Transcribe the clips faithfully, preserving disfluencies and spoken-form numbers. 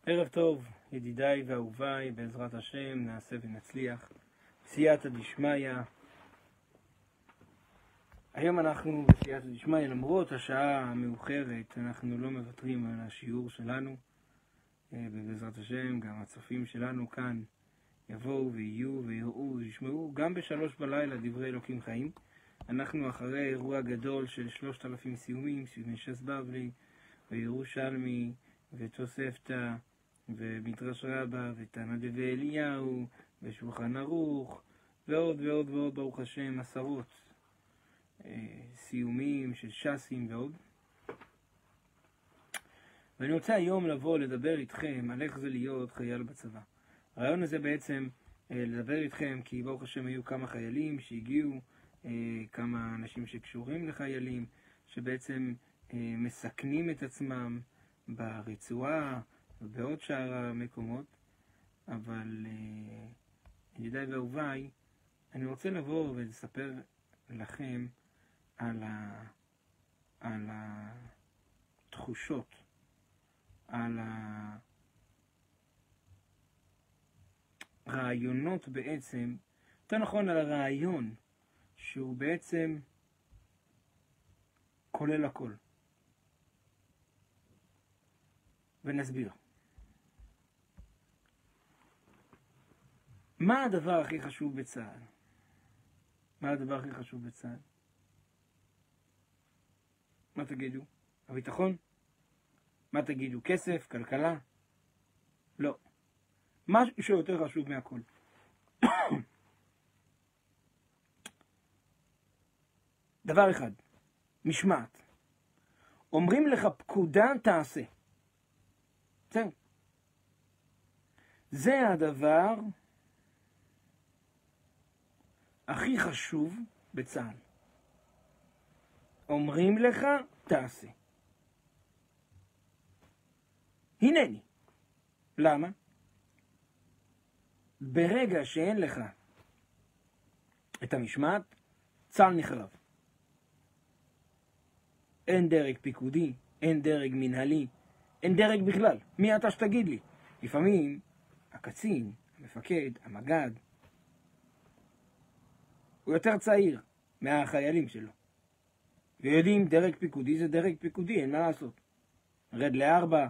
ערב טוב, ידידיי ואהוביי, בעזרת השם נעשה ונצליח. סייעתא דשמיא. היום אנחנו בסייעתא דשמיא, למרות השעה המאוחרת, אנחנו לא מוותרים על השיעור שלנו. ובעזרת השם גם הצופים שלנו כאן יבואו ויהיו ויראו וישמעו גם בשלוש בלילה דברי אלוקים חיים. אנחנו אחרי אירוע גדול של שלושת אלפים סיומים, סיומי ש"ס בבלי וירושלמי ותוספתא ומדרש רבה ותנא דבי אליהו ושולחן ערוך ועוד ועוד ועוד, ברוך השם, עשרות אה, סיומים של ש"סים ועוד. ואני רוצה היום לבוא לדבר איתכם על איך זה להיות חייל בצבא. הרעיון הזה בעצם אה, לדבר איתכם כי ברוך השם היו כמה חיילים שהגיעו, אה, כמה אנשים שקשורים לחיילים שבעצם אה, מסכנים את עצמם ברצועה ובעוד שאר המקומות. אבל אה, ידידיי ואהוביי, אני רוצה לבוא ולספר לכם על, ה... על התחושות, על הרעיונות בעצם, יותר נכון על הרעיון שהוא בעצם כולל הכל. ונסביר. מה הדבר הכי חשוב בצה"ל? מה הדבר הכי חשוב בצה"ל? מה תגידו? הביטחון? מה תגידו? כסף? כלכלה? לא. משהו שיותר חשוב מהכל. דבר אחד, משמעת. אומרים לך פקודה, תעשה. זה. זה הדבר הכי חשוב בצה"ל. אומרים לך, תעשה. הנני. למה? ברגע שאין לך את המשמעת, צה"ל נחרב. אין דרג פיקודי, אין דרג מנהלי, אין דרג בכלל. מי אתה שתגיד לי? לפעמים הקצין, המפקד, המג"ד, הוא יותר צעיר מהחיילים שלו. ויודעים, דרג פיקודי זה דרג פיקודי, אין מה לעשות. רד לארבע.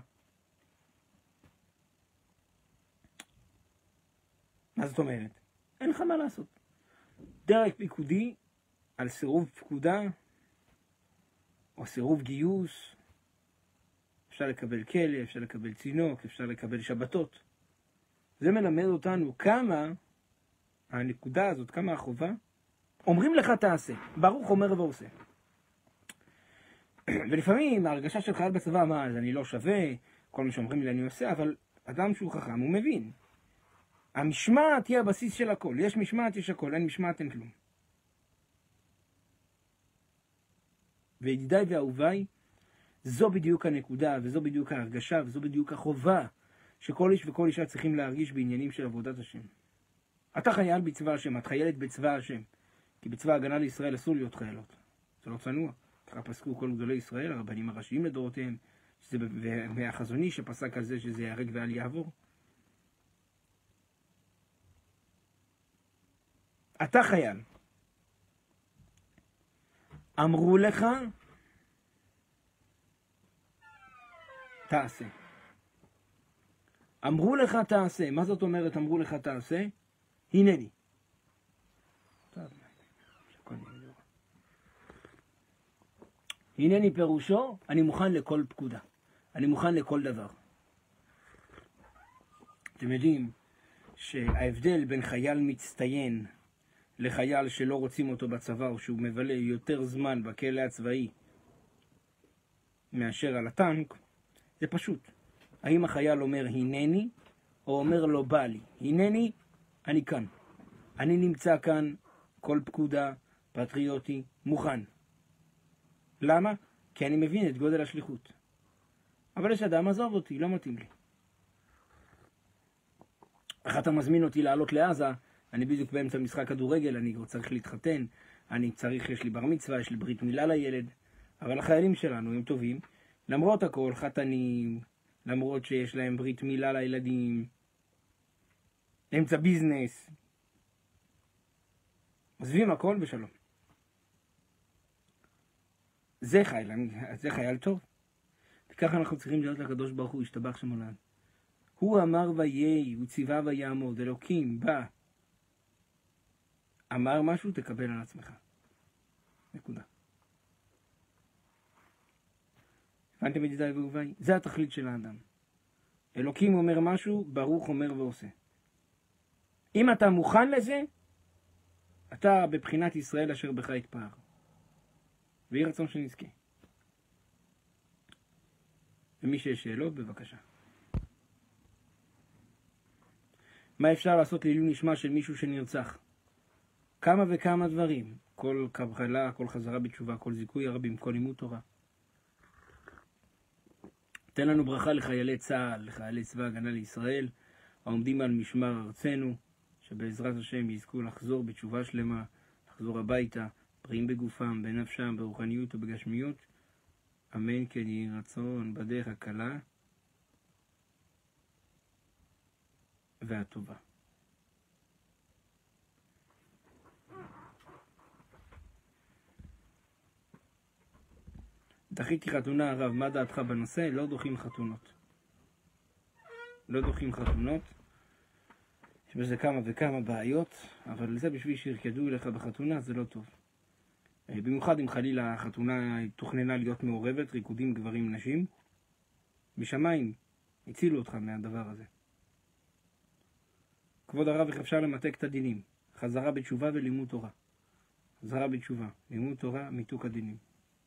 מה זאת אומרת? אין לך מה לעשות. דרג פיקודי על סירוב פקודה או סירוב גיוס, אפשר לקבל כלא, אפשר לקבל צינוק, אפשר לקבל שבתות. זה מלמד אותנו כמה הנקודה הזאת, כמה החובה. אומרים לך תעשה, ברוך אומר ועושה. ולפעמים ההרגשה של חייל בצבא, מה, אז אני לא שווה, כל מה שאומרים לי אני עושה, אבל אדם שהוא חכם, הוא מבין. המשמעת היא הבסיס של הכל. יש משמעת, יש הכל. אין משמעת, אין כלום. וידידיי ואהוביי, זו בדיוק הנקודה, וזו בדיוק ההרגשה, וזו בדיוק החובה שכל איש וכל אישה צריכים להרגיש בעניינים של עבודת השם. אתה חייל בצבא השם, את חיילת בצבא השם. כי בצבא ההגנה לישראל אסור להיות חיילות. זה לא צנוע. ככה פסקו כל גדולי ישראל, הרבנים הראשיים לדורותיהם, שזה, והחזוני שפסק על זה שזה יהרג ואל יעבור. אתה חייל. אמרו לך, תעשה. אמרו לך תעשה. מה זאת אומרת אמרו לך תעשה? הנני. הנני פירושו, אני מוכן לכל פקודה. אני מוכן לכל דבר. אתם יודעים שההבדל בין חייל מצטיין לחייל שלא רוצים אותו בצבא, או שהוא מבלה יותר זמן בכלא הצבאי מאשר על הטנק, זה פשוט. האם החייל אומר הנני, או אומר לא בא לי? הנני, אני כאן. אני נמצא כאן, כל פקודה, פטריוטי, מוכן. למה? כי אני מבין את גודל השליחות. אבל יש אדם, עזוב אותי, לא מתאים לי. איך אתה מזמין אותי לעלות לעזה, אני בדיוק באמצע משחק כדורגל, אני צריך להתחתן, אני צריך, יש לי בר מצווה, יש לי ברית מילה לילד, אבל החיילים שלנו הם טובים, למרות הכל, חתנים, למרות שיש להם ברית מילה לילדים, אמצע ביזנס, עוזבים הכל בשלום. זה חייל, זה חייל טוב. וככה אנחנו צריכים להיות לקדוש ברוך הוא, ישתבח שמו לעד. הוא אמר ויהי, הוא ציווה ויעמוד, אלוקים בא. אמר משהו, תקבל על עצמך. נקודה. הבנתם ידידיי ואהוביי? זה התכלית של האדם. אלוקים אומר משהו, ברוך אומר ועושה. אם אתה מוכן לזה, אתה בבחינת ישראל אשר בך יתפאר. ויהי רצון שנזכה. ומי שיש שאלות, בבקשה. מה אפשר לעשות לעילוי נשמה של מישהו שנרצח? כמה וכמה דברים. כל קבלה, כל חזרה בתשובה, כל זיכוי הרבים, כל לימוד תורה. תן לנו ברכה לחיילי צה"ל, לחיילי צבא הגנה לישראל, העומדים על משמר ארצנו, שבעזרת השם יזכו לחזור בתשובה שלמה, לחזור הביתה, בריאים בגופם, בנפשם, ברוחניות ובגשמיות. אמן כן יהי רצון בדרך הקלה והטובה. דחיתי חתונה הרב, מה דעתך בנושא? לא דוחים חתונות. לא דוחים חתונות. יש בזה כמה וכמה בעיות, אבל זה בשביל שירקדו אליך בחתונה, זה לא טוב. במיוחד אם חלילה החתונה תוכננה להיות מעורבת, ריקודים גברים נשים, בשמיים הצילו אותך מהדבר הזה. כבוד הרב, איך אפשר למתק את הדינים? חזרה בתשובה ולימוד תורה. חזרה בתשובה, לימוד תורה, מיתוק הדינים.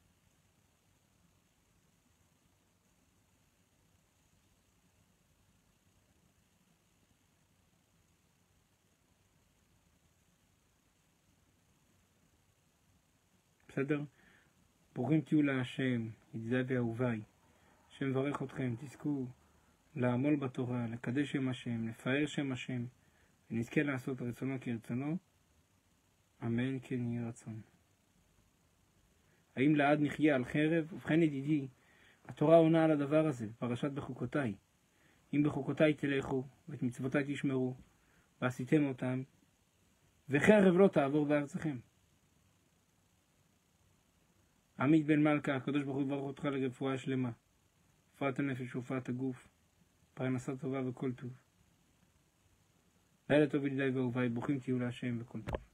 בסדר? ברוכים תהיו להשם, ידידיי ואהוביי. השם מברך אתכם, תזכו לעמול בתורה, לקדש שם השם, לפאר שם השם, ונזכה לעשות רצונו כרצונו. אמן כן יהי רצון. האם לעד נחיה על חרב? ובכן ידידי, התורה עונה על הדבר הזה, בפרשת בחוקותיי. אם בחוקותיי תלכו, ואת מצוותיי תשמרו, ועשיתם אותם, וחרב לא תעבור בארצכם. עמית בן מלכה, הקדוש ברוך הוא יברך אותך לרפואה שלמה, רפואת הנפש ורפואת הגוף, פרנסה טובה וכל טוב. לילה טוב ידידיי ואהוביי, ברוכים תהיו להשם וכל טוב.